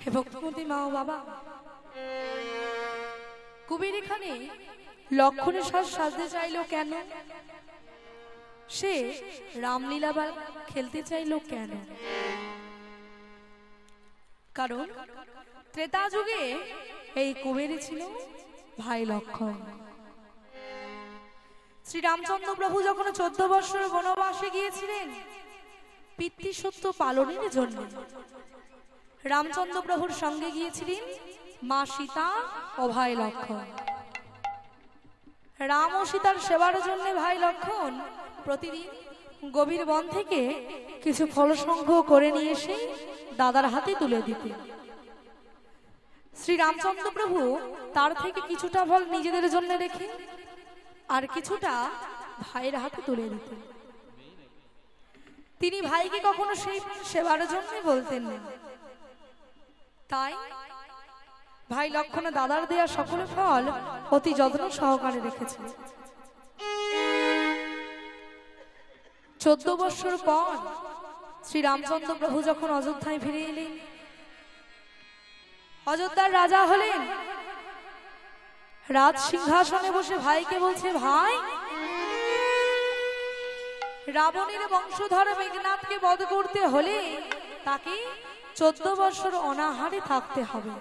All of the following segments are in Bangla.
হে ভক্তিমতী মা ও বাবা, কুবের এখানে লক্ষণের সাজ সাজতে চাইলো কেন? সে রামলীলা বা খেলতে চাইলো কেন? কারণ ত্রেতা যুগে এই কুবেরই ছিল ভাই লক্ষণ। শ্রী রামচন্দ্র প্রভু যখন 14 বছর বনবাসে গিয়েছিলেন পিতৃসত্য পালনের জন্য, রামচন্দ্র প্রভুর সঙ্গে গিয়েছিলেন মা সীতা ও ভাই লক্ষণ। রাম ও সীতার সেবার জন্য ভাই লক্ষণ প্রতিদিন গভীর বন থেকে কিছু ফল সংগ্রহ করে নিয়ে এসে দাদার হাতে তুলে দিতেন। শ্রী রামচন্দ্র প্রভু তার থেকে কিছুটা ফল নিজেদের জন্য রেখে আর কিছুটা ভাইয়ের হাতে তুলে দিতেন। তিনি ভাইকে কখনো সেই সেবার জন্য বলতেন না। তাই ভাই লক্ষণ দাদার দেয়া সকল ফল অতি যত্ন সহকারে রেখেছিল। 14 বছর পর শ্রী রামচন্দ্র প্রভু যখন অযোধ্যায় ফিরে এলেন, অযোধ্যার রাজা হলেন, রাজ সিংহাসনে বসে ভাইকে বলছে, ভাই, রাবণের বংশধর মেঘনাথকে বধ করতে হলে তাকে 14 বছর অনাহারে থাকতে হবে।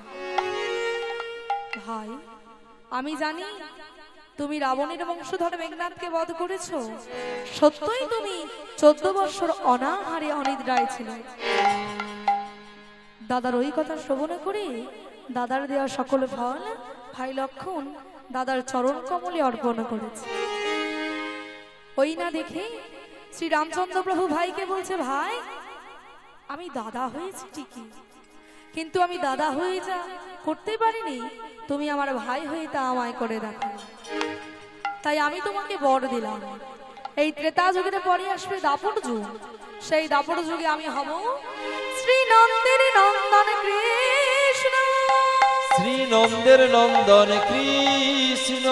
ভাই, আমি জানি তুমি রাবণের বংশধর মেঘনাথকে বধ করেছো, সত্যই তুমি 14 বছর অনাহারে অনিদ্রায় ছিলে। দাদার ওই কথা শ্রবণ করে দাদার দেওয়া সকল ফল ভাই লক্ষণ দাদার চরণ কমলে অর্পণ করেছে। ওই না দেখে শ্রী রামচন্দ্র প্রভু ভাইকে বলছে, ভাই, আমি দাদা হয়েছি ঠিকই, কিন্তু আমি দাদা হয়ে যা করতে পারিনি, তুমি আমার ভাই হয়ে তা আমায় করে দেখো। তাই আমি তোমাকে বর দিলাম, এই ত্রেতা যুগের পরে আসবে দাপর যুগ, সেই দাপর যুগে আমি হব শ্রী নন্দের নন্দন কৃষ্ণ। শ্রী নন্দের নন্দন কৃষ্ণ,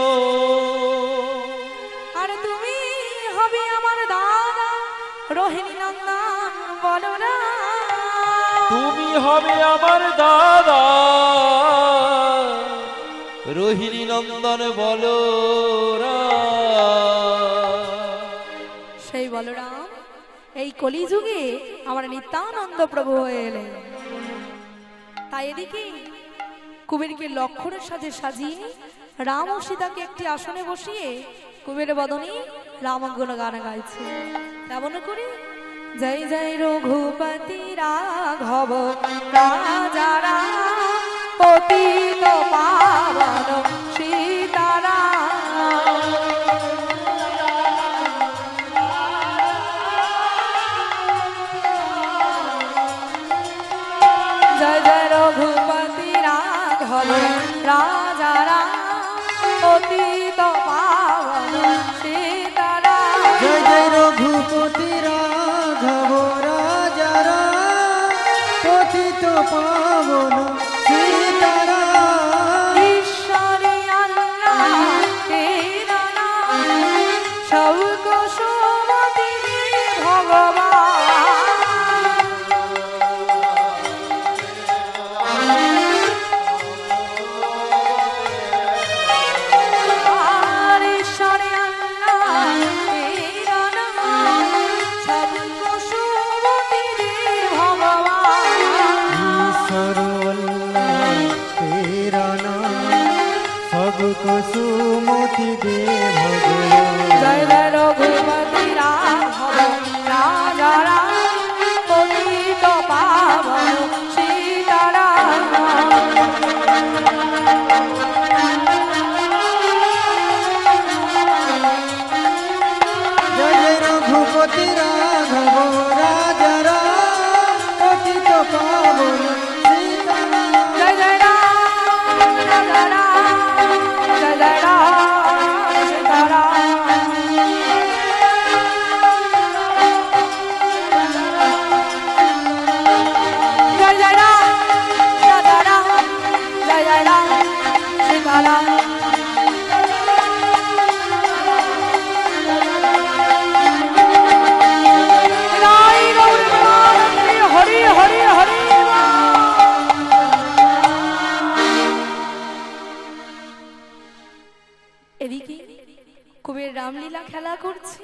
আর তুমি হবে আমার দাদা রোহিণী নন্দন বলরাম। তুমি হবে আমার দাদা রোহিণী নন্দন বলরাম। সেই বলরাম এই কলিযুগে আমার নিত্যানন্দ প্রভু হয়ে এলেন। তাই এদিকে কুবেরকে লক্ষণের সাথে সাজিয়ে রাম ও সীতাকে একটি আসনে বসিয়ে কুবের বদনে রাম গুণ গান গাইছে। তেমন করে জয় জয় রঘুপতি রাঘব রাজা রাম পতিত পাবন সীতারাম। জয় জয় রঘুপতি রাঘব রাজা রাম পতিত পাবন সীতারাম। জয় জয় রঘুপতি রাঘব রাজা রাম পতিত পাবন সীতারাম। ঈশ্বরী আল্লাহ তেরা নাম সবকো সুমতি দে ভগবান। আর ঈশ্বরী আল্লাহ তেরা নাম সবকো সুমতি দে ভগবান। ঈশ্বর আল্লাহ তেরা নাম সবকো সুমতি দে ভগবান। জয় জয় রঘুপতি রাঘব রাজা রাম পতিত পাবন সীতারাম। জয় জয় রঘুপতি রাঘব রাজা রাম পতিত পাবন সীতারাম। জয় জয় রাম রাজা রাম জয় জয় রাম সীতারাম। জয় জয় রাম রাজা রাম জয় জয় রাম সীতারাম। হরি হরি হরি রামলীলা খেলা করছে,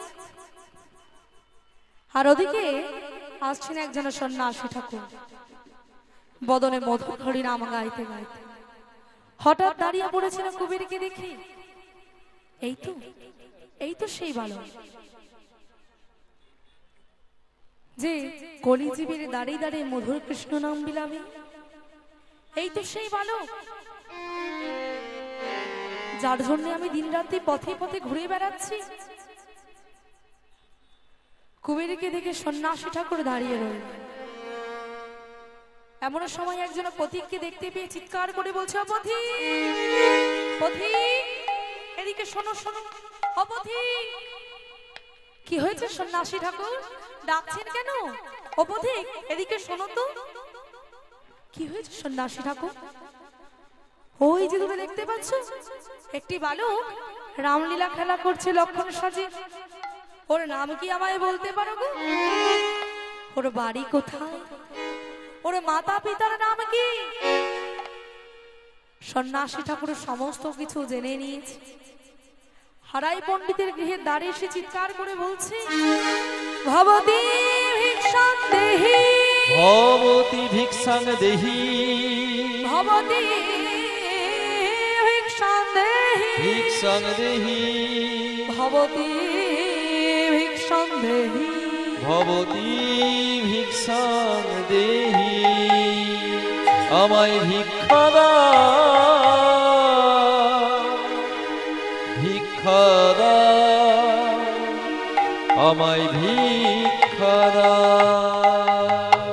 আর ওদিকে আসছেন একজন সন্ন্যাসী ঠাকুর, বদনে মধুর হরি নাম গাইতে গাইতে। হঠাৎ দাঁড়িয়ে পড়েছিল কুবেরকে দেখে, এই তো সেই বালক যে কলিজীবের দাঁড়িয়ে দাঁড়িয়ে মধুর কৃষ্ণ নাম বিলাবে। এই তো সেই বালক যার জন্য আমি দিন রাত্রি পথে পথে ঘুরে বেড়াচ্ছি। কুবেরকে দেখে সন্ন্যাসী ঠাকুর দাঁড়িয়ে রইল। এমন সময় একজন পথিককে দেখতে পেয়ে চিৎকার করে বলছে, ও পথিক, পথিক এদিকে শোনো শোনো, ও পথিক। কি হয়েছে সন্ন্যাসী ঠাকুর, ডাকছেন কেন? ও পথিক এদিকে শোনো তো। কি হয়েছে সন্ন্যাসী ঠাকুর? ওই যে তুমি দেখতে পাচ্ছ একটি বালক রামলীলা খেলা করছে লক্ষণ সাজে। ওর নাম কি আমায় বলতে পারো গো? ওর বাড়ি কোথায়? ওর মাতা পিতার নাম কি? সন্ন্যাসী ঠাকুর সমস্ত কিছু জেনে নিয়েছে। হারাই পণ্ডিতের গৃহে দাঁড়িয়ে এসে চিৎকার করে বলছে, ভবতী ভিক্ষাং দেহি, ভবতী ভিক্ষাং দেহি, ভবতী ভিক্ষাং দেহি, ভিক্ষাং দেহি, ভবতী ভিক্ষাং দেহি, ভবতী ভিক্ষাং দেহি। আমায় ভিক্ষা দাও, ভিক্ষা দাও, আমায় ভিক্ষা দাও।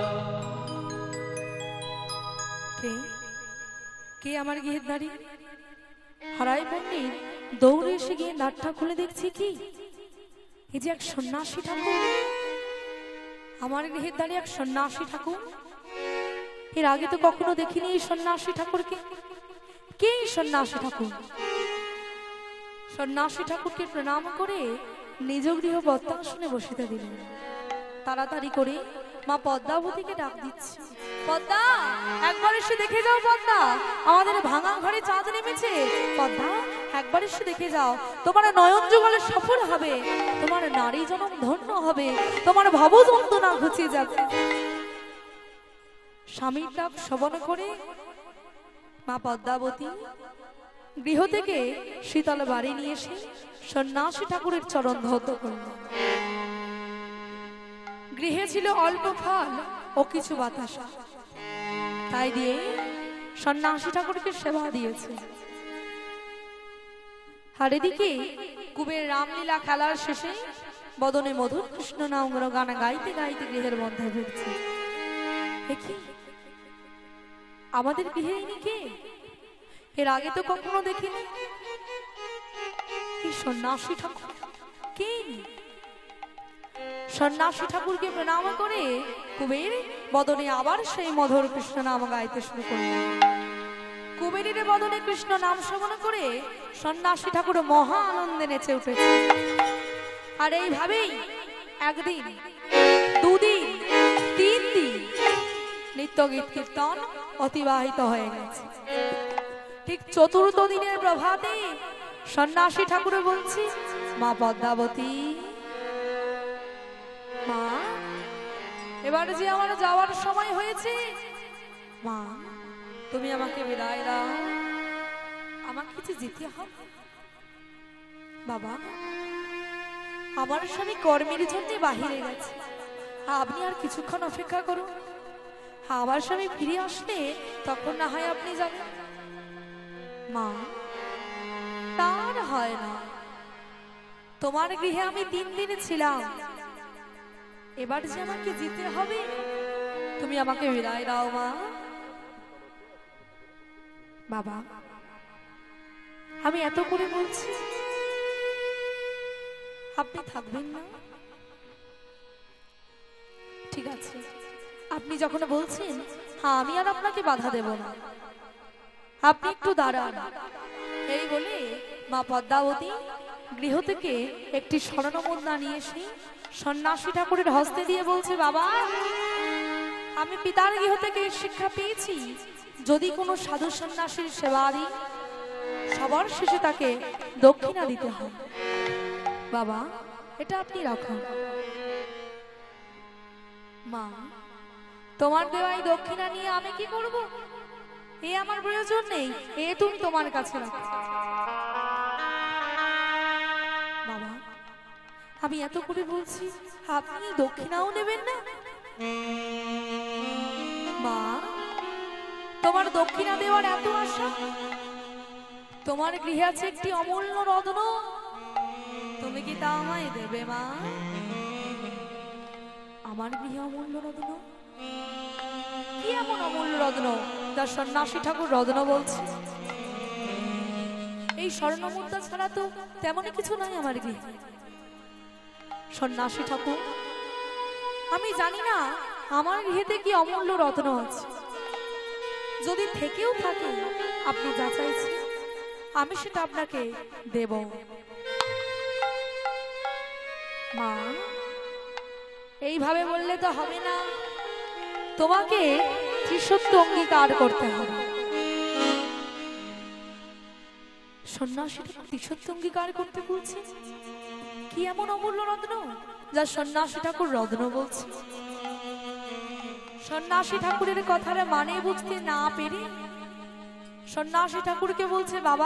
কে আমার গৃহের দাঁড়ি? হারাই পণ্ডিত দৌড়ে এসে গিয়ে নাটটা খুলে দেখছি কি এই যে এক সন্ন্যাসী ঠাকুর, আমার গৃহের দাঁড়িয়ে এক সন্ন্যাসী ঠাকুর। এর আগে তো কখনো দেখিনি এই সন্ন্যাসী ঠাকুরকে। কে এই সন্ন্যাসী ঠাকুর? সন্ন্যাসী ঠাকুরকে প্রণাম করে নিজ গৃহ বত্তাসনে বসিতে দিলেন। তাড়াতাড়ি করে মা পদ্মাবতীকে ডাক দিচ্ছে, পদ্মা একবার এসে দেখে যাও, পদ্মা আমাদের ভাঙা ঘরে চাঁদ নেমেছে, পদ্মা একবার এসে দেখে যাও, তোমার নয়ন যুগলে সফল হবে, তোমার নারী জনম ধন্য হবে, তোমার ভব যন্ত্রণা ঘুচিয়ে যাবে। স্বামীর ডাক শ্রবণ করে মা পদ্মাবতী গৃহ থেকে শীতল বাড়ি নিয়ে এসে সন্ন্যাসী ঠাকুরের চরণ ধৌত করল। গৃহে ছিল অল্প ফল ও কিছু বাতাসা, তাই দিয়ে সন্ন্যাসী ঠাকুরকে সেবা দিয়েছে। আর এদিকে কুবের রামলীলা খেলার শেষে বদনে মধুর কৃষ্ণ নাম গান গাইতে গাইতে গৃহের মধ্যে ফিরছে। আমাদের গৃহে ইনি কে? এর আগে তো কখনো দেখিনি। এই সন্ন্যাসী ঠাকুর কে? সন্ন্যাসী ঠাকুরকে প্রণাম করে কুবের বদনে আবার সেই মধুর কৃষ্ণ নাম গাইতে শুরু করলেন। কুবেরের বদনে কৃষ্ণ নাম শ্রবণ করে সন্ন্যাসী ঠাকুর মহা আনন্দে নেচে উঠেছে। আর এইভাবেই একদিন, দুদিন, 3 দিন নিত্য গীত কীর্তন অতিবাহিত হয়ে গেছে। ঠিক 4র্থ দিনের প্রভাতে সন্ন্যাসী ঠাকুর বলছি, মা পদ্মাবতী, মা এবার যে আমার যাওয়ার সময় হয়েছে, মা তুমি আমাকে বিদায় দাও, আমাকে যে যেতে হবে। বাবা আমার স্বামী কর্মের জন্য বাহিরে গেছে, আপনি আর কিছুক্ষণ অপেক্ষা করুন, আমার স্বামী ফিরে আসলে তখন না হয় আপনি যাবেন। মা তার হয় না, তোমার গৃহে আমি 3 দিন ছিলাম, এবার যে আমাকে যেতে হবে, তুমি আমাকে বিদায় দাও মা। বাবা আমি এত করে বলছি, আপনি থাকবেন না? ঠিক আছে, আপনি যখন বলছেন, হ্যাঁ আমি আর আপনাকে বাধা দেব না, আপনি একটু দাঁড়ান। এই বলে মা পদ্মাবতী গৃহ থেকে একটি স্বর্ণ মুদ্রা নিয়ে এসে সন্ন্যাসী ঠাকুরের হস্তে দিয়ে বলছে, বাবা আমি পিতার গৃহ থেকে শিক্ষা পেয়েছি, যদি কোনো সাধু সন্ন্যাসীর সেবা দিই সবার শেষে তাকে দক্ষিণা দিতে হয়। বাবা, এটা আপনি রাখুন। মা, তোমার দেওয়া এই দক্ষিণা নিয়ে আমি কি করব? এ আমার প্রয়োজন নেই, এ তুমি তোমার কাছে রাখো। বাবা, আমি এত করে বলছি, আপনি দক্ষিণাও নেবেন না? মা, তোমার দক্ষিণা দেওয়ার এত আশা, তোমার গৃহে আছে একটি অমূল্য রত্ন, তুমি কি তা আমায় দেবে? মা, আমার গৃহে অমূল্য রত্ন? কি এমন অমূল্য রত্ন যা সন্ন্যাসী ঠাকুর রত্ন বলছে? এই স্বর্ণ মুদ্রা ছাড়া তো তেমন কিছু নাই আমার গৃহে। সন্ন্যাসী ঠাকুর, আমি জানি না আমার গৃহেতে কি অমূল্য রত্ন আছে। যদি থেকেও থাকে, আপনি যা চাইছেন আমি সেটা আপনাকে দেব। মা, এইভাবে বললে তো হবে না, তোমাকে ত্রিসত্য অঙ্গীকার করতে হবে। সন্ন্যাসীটা ত্রিসত্য অঙ্গীকার করতে বলছে? কি এমন অমূল্য রত্ন যা সন্ন্যাসী ঠাকুর রত্ন বলছে? সন্ন্যাসী ঠাকুরের কথার মানে বুঝতে না পেরে সন্ন্যাসী ঠাকুরকে বলছে, বাবা,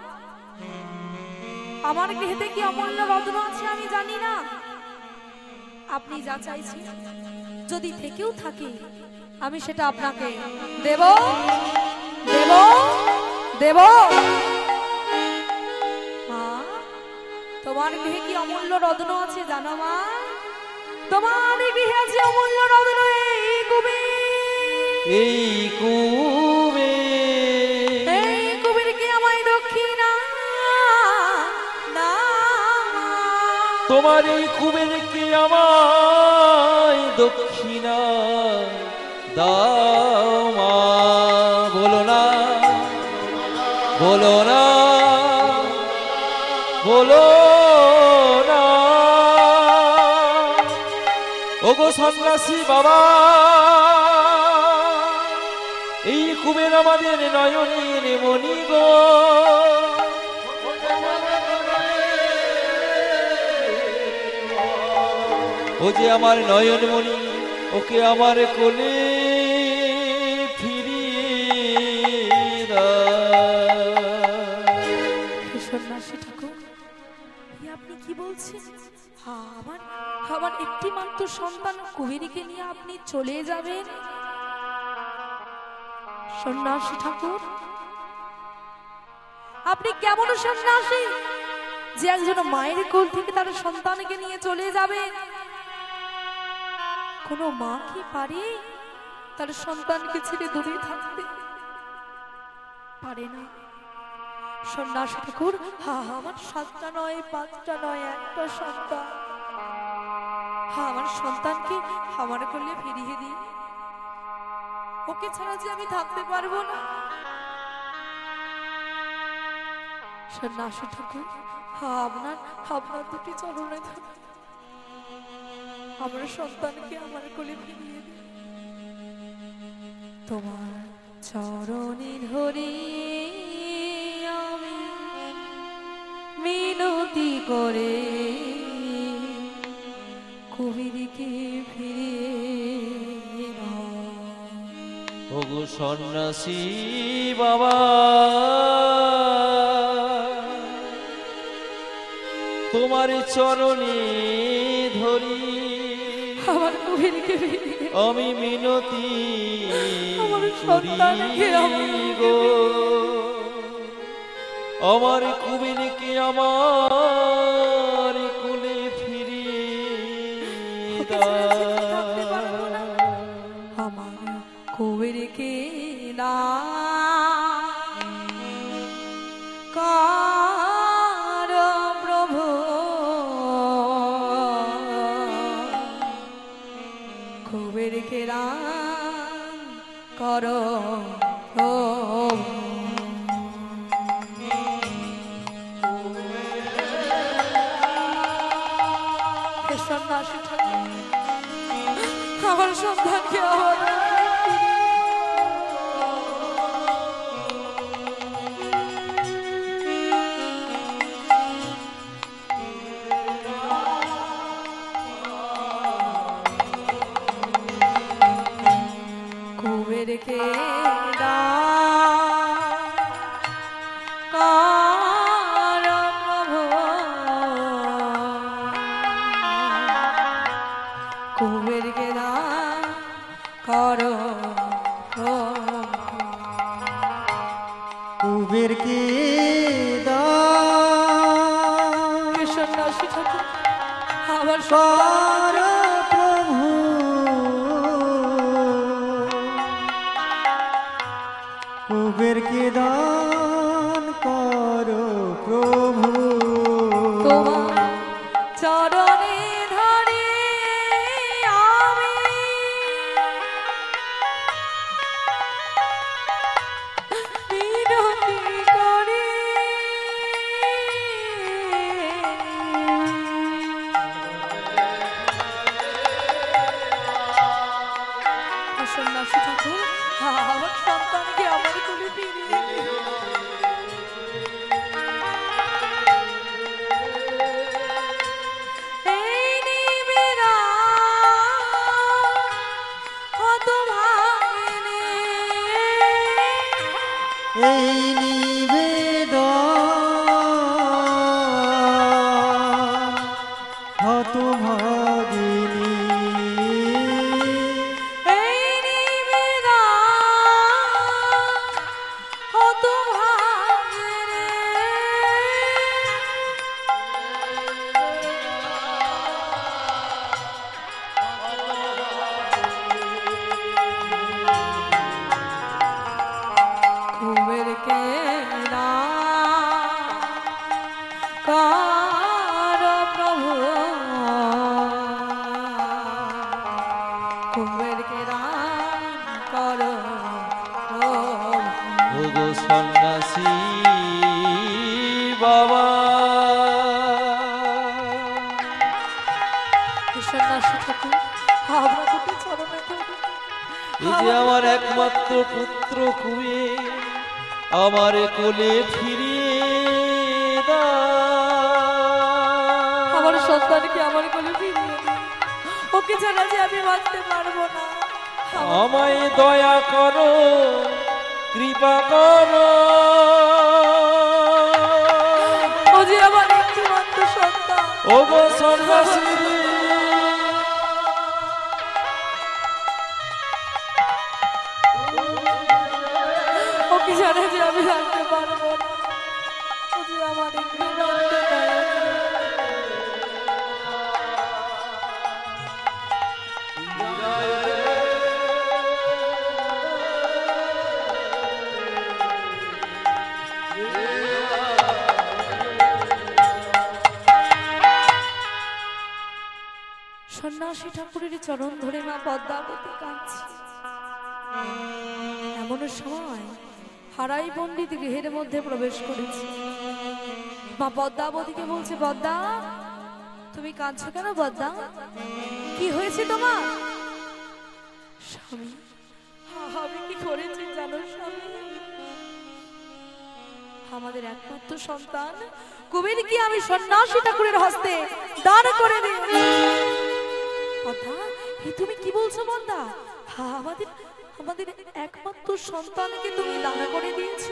আমার গৃহেতে কি অমূল্য রত্ন আছে আমি জানি না, আপনি যা চাইছেন যদি থেকেও থাকে আমি সেটা আপনাকে দেব দেব দেব। মা, তোমার গৃহে কি অমূল্য রত্ন আছে জানো? মা, তোমার গৃহে আছে অমূল্য রত্ন এই কুবেরকে আমায় দক্ষিণা না। তোমার এই কুবেরকে আমায় দক্ষিণা দাও মা। বলো না, বলো না, বলো না। ওগো সন্ন্যাসী বাবা, এই কুবের আমাদের নয়নের মণি গো। ও যে আমার নয়ন মণি, ওকে আমার কোলে ফিরিয়ে দাও। সন্ন্যাসী ঠাকুর, আপনি কি বলছেন? আমার একটি মাত্র সন্তান কুবেরীকে নিয়ে আপনি চলে যাবেন? সন্ন্যাসী ঠাকুর, আপনি কেমন সন্ন্যাসী যে একজন মায়ের কোল থেকে তার সন্তানকে নিয়ে চলে যাবে? কোনো মা কি পারে তার সন্তানকে ছেড়ে দূরে থাকতে? পারে না। সন্ন্যাসী ঠাকুর, আমার 7টা নয় 5টা নয়, একটা সন্তান। আমার সন্তানকে আমার কোলে ফিরিয়ে দিন, ওকে ছাড়া যে আমি থাকতে পারবো না। সন্ন্যাসী ঠাকুর, আপনার দুটি চরণে ধরে আমার সন্তানকে আমার কোলে ফিরিয়ে দিন। তোমার চরণে ধরে আমি মিনতি করে কুবেরকে ফিরিয়ে দাও। ওগো সন্ন্যাসী বাবা, তোমার চরণে ধরি আমার কুবেরকে আমি মিনতি করি গো। আমার কুবেরকে আমার কোলে ফিরিয়ে দাও। আমার কুবেরকে না কার প্রভু, কুবেরকে রান করো সন্ন্যাসী ঠাকুর, আমার সন্তানকে কুবেরকে দান কর প্রভু, কুবেরকে দান কর প্রভু। কুবেরকে দান সন্ন্যাসী ঠাকুর আমার কর প্রভু, কুবেরকে দান কর প্রভু। তোমার চরণে ধরে আমি মিনতি করি, সন্ন্যাসী ঠাকুর আমার সন্তানকে আমার কোলে ফিরিয়ে দিন। এই নিবেদন হতভাগিনী, এই নিবেদন হতভাগিনী, এই নিবেদন হতভাগিনী, কুবেরকে দান কর প্রভু, কুবেরকে দান কর প্রভু। ওগো সন্ন্যাসী বাবা, সন্ন্যাসী ঠাকুর আমরা দুটি চরণে ধরি, এই যে আমার একমাত্র পুত্র কুবের, আমার কোলে ফিরিয়ে দাও। আমার সন্তানকে আমার কোলে ফিরিয়ে দিন, ওকে ছাড়া যে আমি বাঁচতে পারবো না। আমায় দয়া করো, কৃপা করো। ও যে আমার একটিমাত্র সন্তান, ওগো সন্ন্যাসী, ওকে ছাড়া যে আমি থাকতে পারবো না। ও যে আমার একটিমাত্র দয়া করো। সন্ন্যাসী ঠাকুরের চরণ ধরে মা পদ্মাবতী কাঁদছে। এমন সময় হারাই পণ্ডিত গৃহের মধ্যে প্রবেশ করেছে। মা পদ্মাবতীকে বলছে, পদ্মা তুমি কাঁদছো কেন? পদ্মা কি হয়েছে তোমার? স্বামী আমি কি করেছি জানো স্বামী? আমাদের একমাত্র সন্তান কুবের কি আমি সন্ন্যাসী ঠাকুরের হস্তে দান করে দিয়েছি। পদ্মা এই তুমি কি বলছো পদ্মা? আমাদের আমাদের একমাত্র সন্তানকে তুমি দান করে দিয়েছো।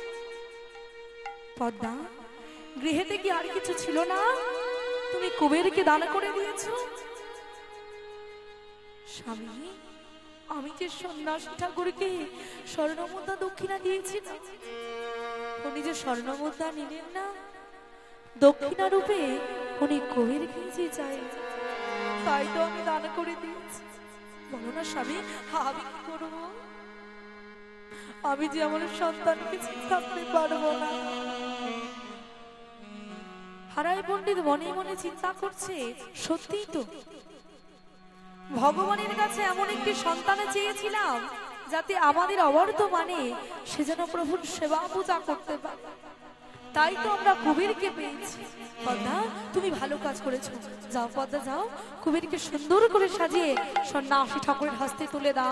পদ্মা গৃহেতে কি আর কিছু ছিল না? তুমি কুবেরকে দান করে দিয়েছো। স্বামী আমি যে সন্ন্যাসী ঠাকুরকে স্বর্ণমুদ্রা দক্ষিণা দিয়েছি না, উনি যে স্বর্ণমুদ্রা নিলেন না, দক্ষিণা রূপে উনি কুবেরকে যে চাই, তাই তো আমি দান করে দিয়েছি। বলো না স্বামী আমি কি করবো? আমি যে আমার সন্তানকে থাকতে পারবো না। হারাই পণ্ডিত মনে মনে চিন্তা করছে, সত্যি তো ভগবানের কাছে এমন একটি সন্তান চেয়েছিলাম যাতে আমাদের অবর্তমানে সে যেন প্রভুর সেবা পূজা করতে পারে, তাই তো আমরা কুবেরকে পেয়েছি। পদ্মা তুমি ভালো কাজ করেছো, যাও পদ্মা যাও, কুবেরকে সুন্দর করে সাজিয়ে সন্ন্যাসী ঠাকুরের হস্তে তুলে দাও।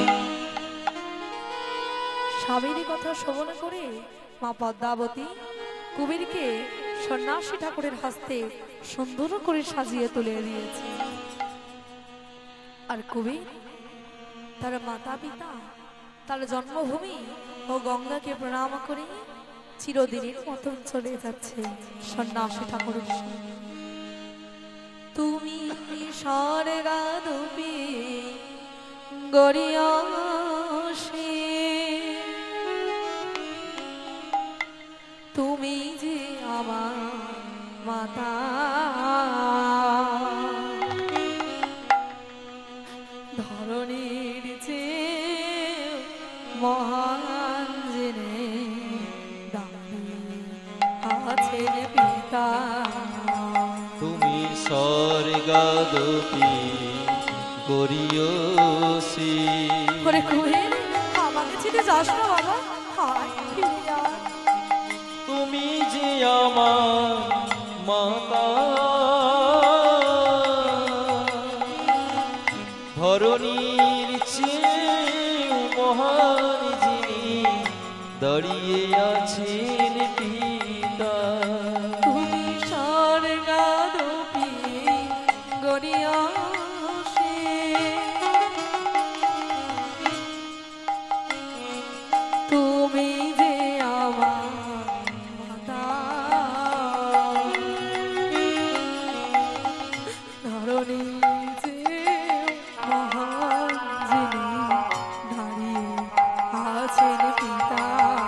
স্বামীর কথা শ্রবণ করে মা পদ্মাবতী কুবেরকে সন্ন্যাসী ঠাকুরের হস্তে সুন্দর করে সাজিয়ে তুলে দিয়েছে। আর কুবের তার মাতা পিতা তার জন্মভূমি ও গঙ্গাকে প্রণাম করে চিরদিনের মতন চলে যাচ্ছে সন্ন্যাসী ঠাকুরের সঙ্গে। তুমি স্বর্গাদপি গড়িয়াসে, তুমি যে আমার মাতা, ধরণীর যে মহান জেনে আছেন পিতা। তুমি স্বর্গাদপি গড়িয়সি। করে কুবের, আমাকে ছেড়ে যাস না বাবা, হায় ফিরে আয়। তুমি যে আমার মাতা, ধরণীর চেয়ে মহান যিনি দাঁড়িয়ে আছেন পিতা। তুমি স্বর্গাদপি গড়িয়াসে, তুমি যে আমার মাতা, ধরণীর যে মহান যিনি দাঁড়িয়ে আছেন পিতা।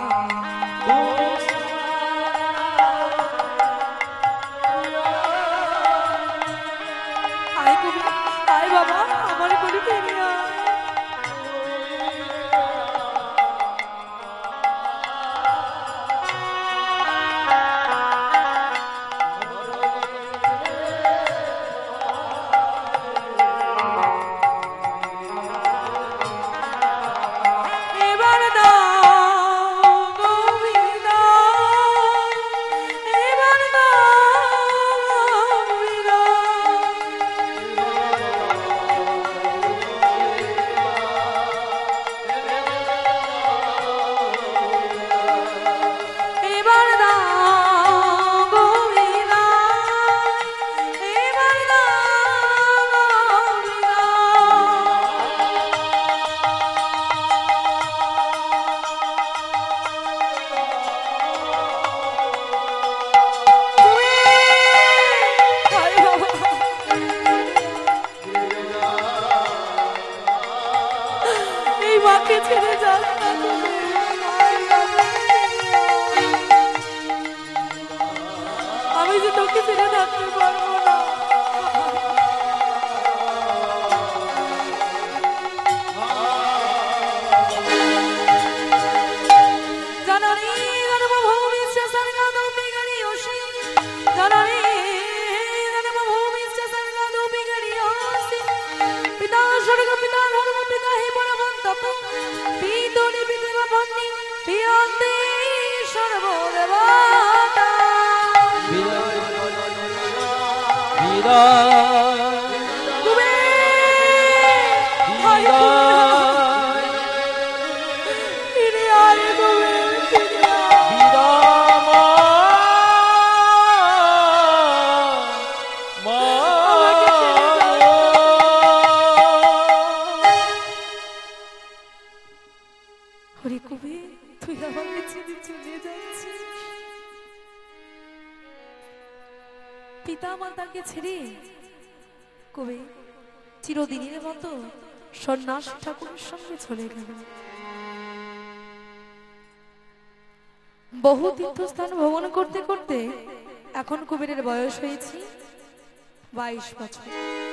আয় কবি, আয় বাবা, আমার কোলে ফিরে আয়। এবার দাও কবি দাও, এবার দাও কবি দাও। এবার দাও কবি দাও, এবার দাও কবি দাও। হায় বাবা, এই মাকে ছেড়ে যাস না তুমি। হায় বাবা, আমি যে তোকে ছেড়ে থাকতে পারবো না। জননী জন্মভূমিশ্চ স্বর্গাদপি গড়িয়সি, জননী জন্মভূমিশ্চ স্বর্গাদপি গড়িয়সি, পিতা স্বর্গ পিতা ধর্ম পিতা হে পরমন্তপ, পিতুনি পিতৃবা বন্দি পিয়ন্তি সর্বদেবতা। ফিরে আয় কুবের, ফিরে আয়। আমাকে ছেড়ে যাস না। হরি কুবের, তুই আমাকে ছেড়ে চলে যাচ্ছিস। পিতা মাতাকে ছেড়ে কবে চিরদিনের মতো সন্ন্যাসী ঠাকুরের সঙ্গে চলে গেল। বহু তীর্থস্থান ভ্রমণ করতে করতে এখন কুবেরের বয়স হয়েছে 22 বছর।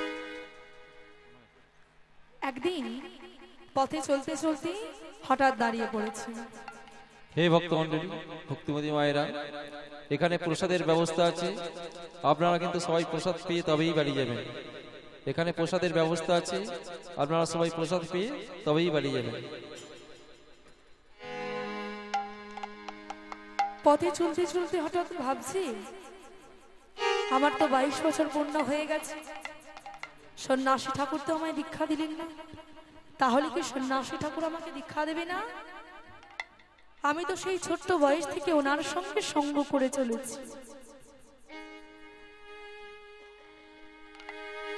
একদিন পথে চলতে চলতে হঠাৎ দাঁড়িয়ে পড়েছে। হে ভক্তমণ্ডলী, ভক্তিমতী মায়েরা, এখানে প্রসাদের ব্যবস্থা আছে। আপনারা কিন্তু সবাই প্রসাদ পেয়ে তবেই বাড়ি যাবেন। এখানে প্রসাদের ব্যবস্থা আছে, আপনারা সবাই প্রসাদ পেয়ে তবেই বাড়ি যাবেন। পথে চলতে চলতে হঠাৎ ভাবছি, আমার তো 22 বছর পূর্ণ হয়ে গেছে, সন্ন্যাসী ঠাকুর তো আমায় দীক্ষা দিলেন না, তাহলে কি সন্ন্যাসী ঠাকুর আমাকে দীক্ষা দেবে না? আমি তো সেই ছোট্ট বয়স থেকে ওনার সঙ্গে সঙ্গ করে চলেছি।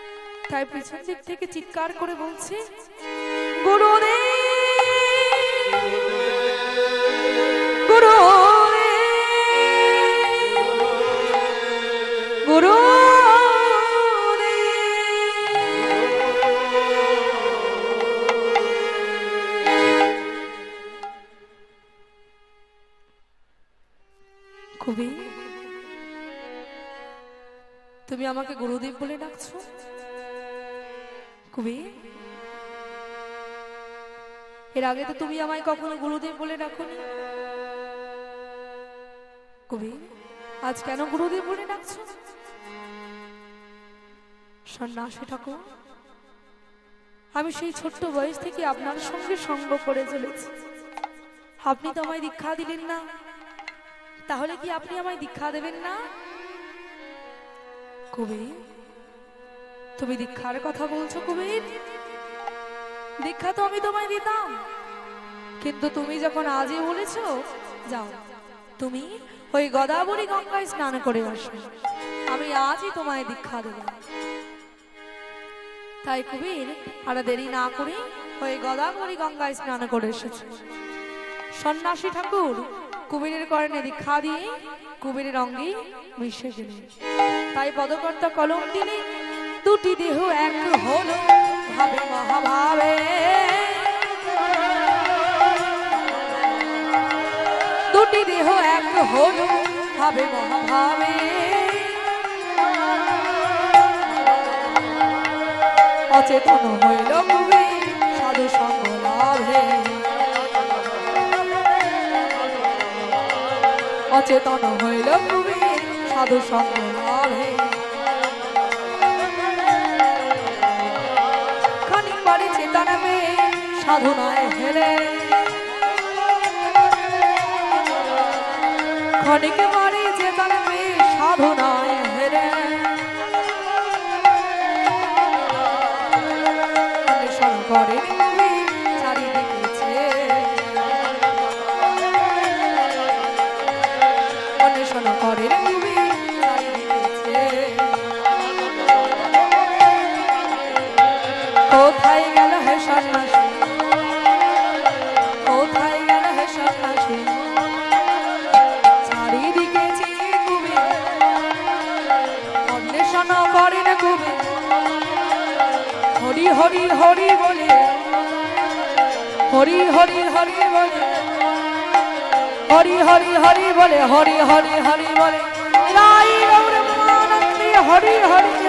তাই পিছন দিক থেকে চিৎকার করে বলছে, গুরুদেব খুবই তুমি আমাকে গুরুদেব বলে ডাকছো? খুবই এর আগে তো তুমি আমায় কখনো গুরুদেব বলে ডাকোনি। কবি আজ কেন গুরুদেব বলে ডাকছো? সন্ন্যাসী ঠাকুর, আমি সেই ছোট্ট বয়স থেকে আপনার সঙ্গে সঙ্গ করে চলেছি। আপনি তো আমায় দীক্ষা দিলেন না, তাহলে কি আপনি আমায় দীক্ষা দেবেন না? কবি তুমি দীক্ষার কথা বলছো? কবির দীক্ষা তো আমি তোমায় দিতাম, কিন্তু তুমি যখন আজই বলেছো যাও তুমি ওই গোদাবরী গঙ্গায় স্নান করে আসো, আমি আজই তোমায় দীক্ষা দেব। তাই কবির আর দেরি না করে ওই গোদাবরী গঙ্গায় স্নান করে এসেছে। সন্ন্যাসী ঠাকুর কুবেরের কর্ণে দীক্ষা দিয়ে কুবেরের অঙ্গে মিশে গেলেন। তাই পদকর্তা কলম দিলে দুটি দেহ এক হলো ভাবে মহাভাবে, দুটি দেহ এক হলো ভাবে মহাভাবে, অচেতন হইল কুবের সাধু সঙ্গ লাভে, অচেতন হইল কুবের সাধু সঙ্গ লাভে। খানিক বাড়ি চেতনা পেয়ে সাধনায় হেরে, খানিক বাড়ি চেতনা পেয়ে সাধনায় হেরে, অন্বেষণ করে কুবের চারিদিকে চেয়ে, অন্বেষণ করে কুবের চারিদিকে চেয়ে। কোথায় গেল হে সন্ন্যাসী, কোথায় গেল হে সন্ন্যাসী, চারিদিকে চেয়ে কুবের অন্বেষণ করেন কুবের। হরি হরি হরি বলে, হরি হরি হরি বলে, হরি হরি হরি বলে, হরি হরি হরি বলে, রাই গৌর প্রেমানন্দে হরি হরি।